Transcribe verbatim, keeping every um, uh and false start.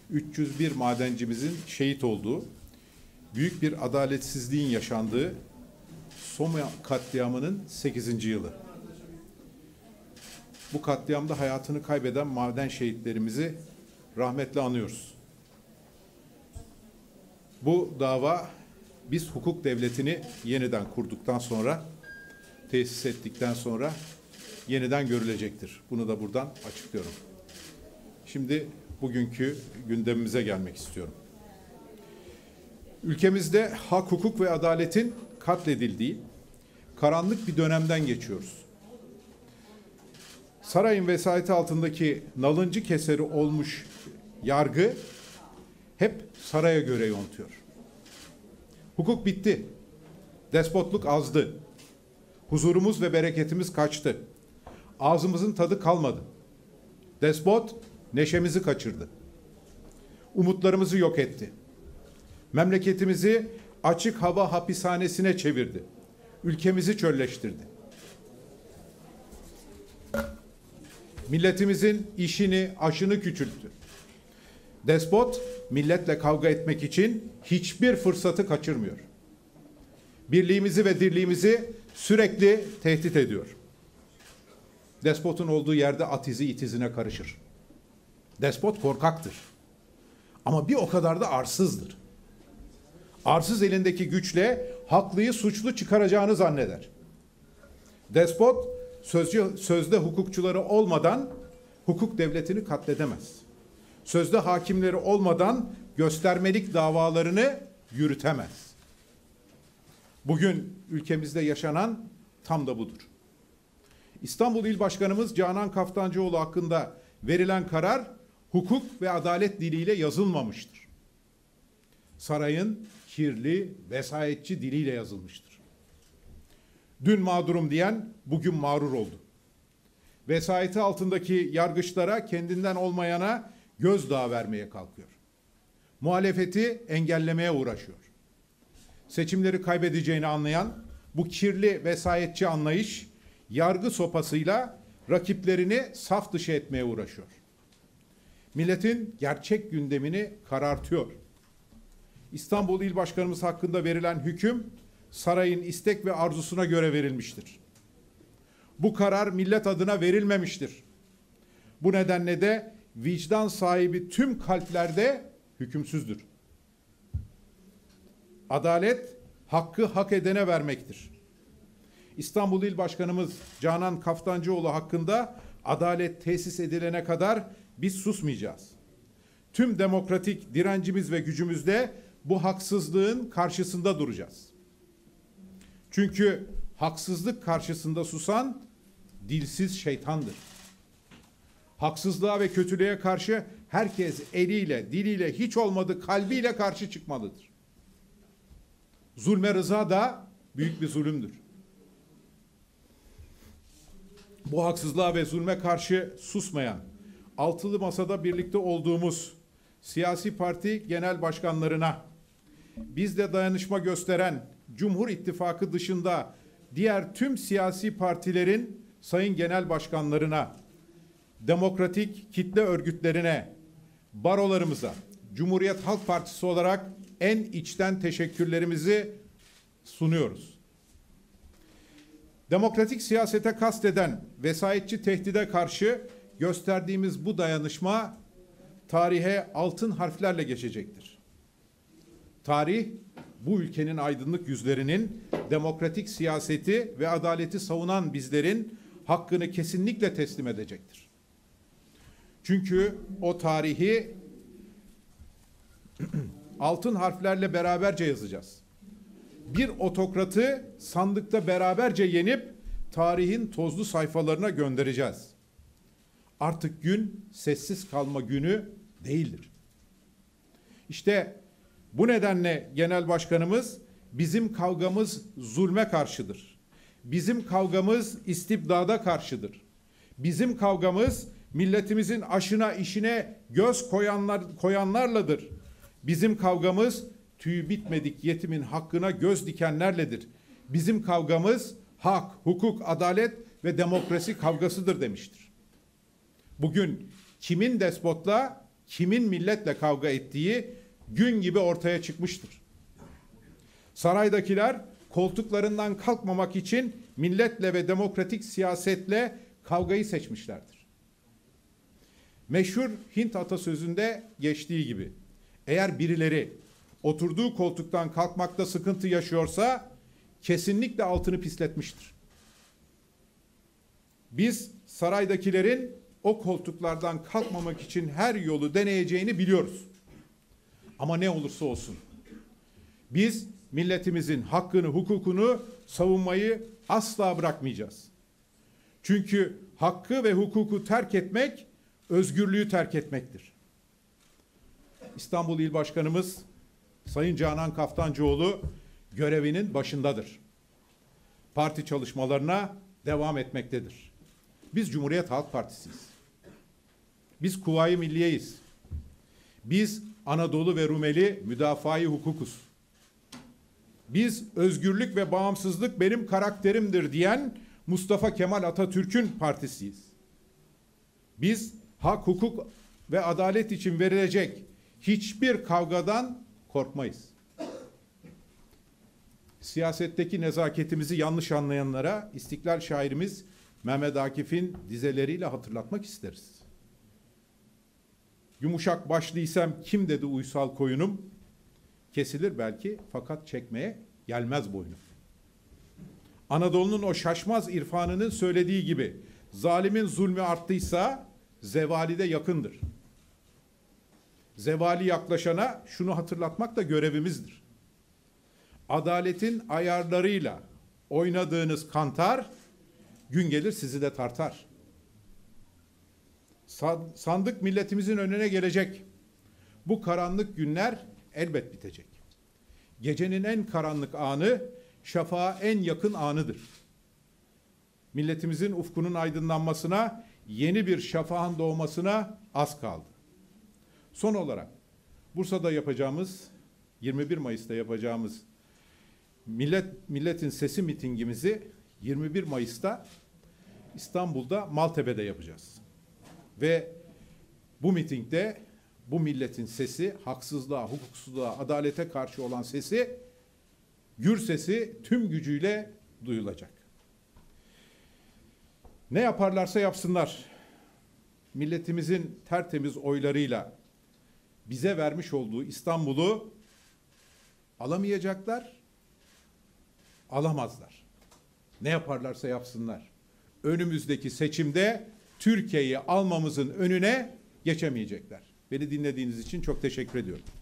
üç yüz bir madencimizin şehit olduğu, büyük bir adaletsizliğin yaşandığı Soma katliamının sekizinci yılı. Bu katliamda hayatını kaybeden maden şehitlerimizi rahmetle anıyoruz. Bu dava biz hukuk devletini yeniden kurduktan sonra, tesis ettikten sonra yeniden görülecektir. Bunu da buradan açıklıyorum. Şimdi bugünkü gündemimize gelmek istiyorum. Ülkemizde hak, hukuk ve adaletin katledildiği karanlık bir dönemden geçiyoruz. Sarayın vesayeti altındaki nalıncı keseri olmuş yargı hep saraya göre yontuyor. Hukuk bitti. Despotluk azdı. Huzurumuz ve bereketimiz kaçtı. Ağzımızın tadı kalmadı. Despot neşemizi kaçırdı. Umutlarımızı yok etti. Memleketimizi açık hava hapishanesine çevirdi. Ülkemizi çölleştirdi. Milletimizin işini, aşını küçülttü. Despot, milletle kavga etmek için hiçbir fırsatı kaçırmıyor. Birliğimizi ve dirliğimizi sürekli tehdit ediyor. Despotun olduğu yerde at izi it izine karışır. Despot korkaktır. Ama bir o kadar da arsızdır. Arsız elindeki güçle haklıyı suçlu çıkaracağını zanneder. Despot sözcü, sözde hukukçuları olmadan hukuk devletini katledemez. Sözde hakimleri olmadan göstermelik davalarını yürütemez. Bugün ülkemizde yaşanan tam da budur. İstanbul İl Başkanımız Canan Kaftancıoğlu hakkında verilen karar hukuk ve adalet diliyle yazılmamıştır. Sarayın kirli, vesayetçi diliyle yazılmıştır. Dün mağdurum diyen bugün mağrur oldu. Vesayeti altındaki yargıçlara, kendinden olmayana gözdağı vermeye kalkıyor. Muhalefeti engellemeye uğraşıyor. Seçimleri kaybedeceğini anlayan bu kirli vesayetçi anlayış yargı sopasıyla rakiplerini saf dışı etmeye uğraşıyor. Milletin gerçek gündemini karartıyor. İstanbul İl Başkanımız hakkında verilen hüküm sarayın istek ve arzusuna göre verilmiştir. Bu karar millet adına verilmemiştir. Bu nedenle de vicdan sahibi tüm kalplerde hükümsüzdür. Adalet hakkı hak edene vermektir. İstanbul İl Başkanımız Canan Kaftancıoğlu hakkında adalet tesis edilene kadar biz susmayacağız. Tüm demokratik direncimiz ve gücümüzle bu haksızlığın karşısında duracağız. Çünkü haksızlık karşısında susan dilsiz şeytandır. Haksızlığa ve kötülüğe karşı herkes eliyle, diliyle, hiç olmadı kalbiyle karşı çıkmalıdır. Zulme rıza da büyük bir zulümdür. Bu haksızlığa ve zulme karşı susmayan, altılı masada birlikte olduğumuz siyasi parti genel başkanlarına, bizle dayanışma gösteren Cumhur İttifakı dışında diğer tüm siyasi partilerin sayın genel başkanlarına, demokratik kitle örgütlerine, barolarımıza, Cumhuriyet Halk Partisi olarak en içten teşekkürlerimizi sunuyoruz. Demokratik siyasete kasteden vesayetçi tehdide karşı gösterdiğimiz bu dayanışma tarihe altın harflerle geçecektir. Tarih, bu ülkenin aydınlık yüzlerinin demokratik siyaseti ve adaleti savunan bizlerin hakkını kesinlikle teslim edecektir. Çünkü o tarihi altın harflerle beraberce yazacağız. Bir otokratı sandıkta beraberce yenip tarihin tozlu sayfalarına göndereceğiz. Artık gün sessiz kalma günü değildir. İşte bu nedenle Genel Başkanımız bizim kavgamız zulme karşıdır. Bizim kavgamız istibdada karşıdır. Bizim kavgamız milletimizin aşına işine göz koyanlar, koyanlarladır. Bizim kavgamız tüyü bitmedik yetimin hakkına göz dikenlerledir. Bizim kavgamız hak, hukuk, adalet ve demokrasi kavgasıdır demiştir. Bugün kimin despotla, kimin milletle kavga ettiği gün gibi ortaya çıkmıştır. Saraydakiler koltuklarından kalkmamak için milletle ve demokratik siyasetle kavgayı seçmişlerdir. Meşhur Hint atasözünde geçtiği gibi, eğer birileri oturduğu koltuktan kalkmakta sıkıntı yaşıyorsa kesinlikle altını pisletmiştir. Biz saraydakilerin o koltuklardan kalkmamak için her yolu deneyeceğini biliyoruz. Ama ne olursa olsun biz milletimizin hakkını, hukukunu savunmayı asla bırakmayacağız. Çünkü hakkı ve hukuku terk etmek, özgürlüğü terk etmektir. İstanbul İl Başkanımız Sayın Canan Kaftancıoğlu görevinin başındadır. Parti çalışmalarına devam etmektedir. Biz Cumhuriyet Halk Partisi'yiz. Biz Kuvayi Milliye'yiz. Biz Anadolu ve Rumeli müdafaa-i hukukuz. Biz özgürlük ve bağımsızlık benim karakterimdir diyen Mustafa Kemal Atatürk'ün partisiyiz. Biz hak, hukuk ve adalet için verilecek hiçbir kavgadan korkmayız. Siyasetteki nezaketimizi yanlış anlayanlara İstiklal şairimiz Mehmet Akif'in dizeleriyle hatırlatmak isteriz. Yumuşak başlıysam kim dedi uysal koyunum? Kesilir belki fakat çekmeye gelmez boynum. Anadolu'nun o şaşmaz irfanının söylediği gibi zalimin zulmü arttıysa zevali de yakındır. Zevali yaklaşana şunu hatırlatmak da görevimizdir. Adaletin ayarlarıyla oynadığınız kantar gün gelir sizi de tartar. Sandık milletimizin önüne gelecek. Bu karanlık günler elbet bitecek. Gecenin en karanlık anı şafağa en yakın anıdır. Milletimizin ufkunun aydınlanmasına, yeni bir şafağın doğmasına az kaldı. Son olarak Bursa'da yapacağımız, yirmi bir Mayıs'ta yapacağımız Millet Milletin Sesi mitingimizi yirmi bir Mayıs'ta İstanbul'da Maltepe'de yapacağız. Ve bu mitingde bu milletin sesi, haksızlığa, hukuksuzluğa, adalete karşı olan sesi, gür sesi tüm gücüyle duyulacak. Ne yaparlarsa yapsınlar, milletimizin tertemiz oylarıyla bize vermiş olduğu İstanbul'u alamayacaklar, alamazlar. Ne yaparlarsa yapsınlar. Önümüzdeki seçimde Türkiye'yi almamızın önüne geçemeyecekler. Beni dinlediğiniz için çok teşekkür ediyorum.